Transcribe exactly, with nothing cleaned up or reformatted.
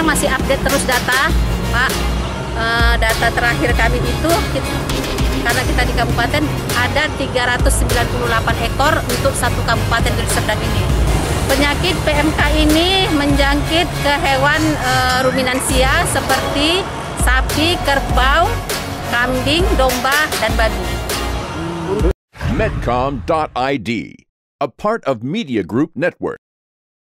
sekarang masih update terus data, Pak. Uh, data terakhir kami itu, kita, karena kita di kabupaten ada tiga ratus sembilan puluh delapan ekor untuk satu kabupaten Deli Serdang ini. Penyakit P M K ini menjangkit ke hewan uh, ruminansia seperti sapi, kerbau, kambing, domba, dan babi. Medcom dot I D, a part of Media Group Network.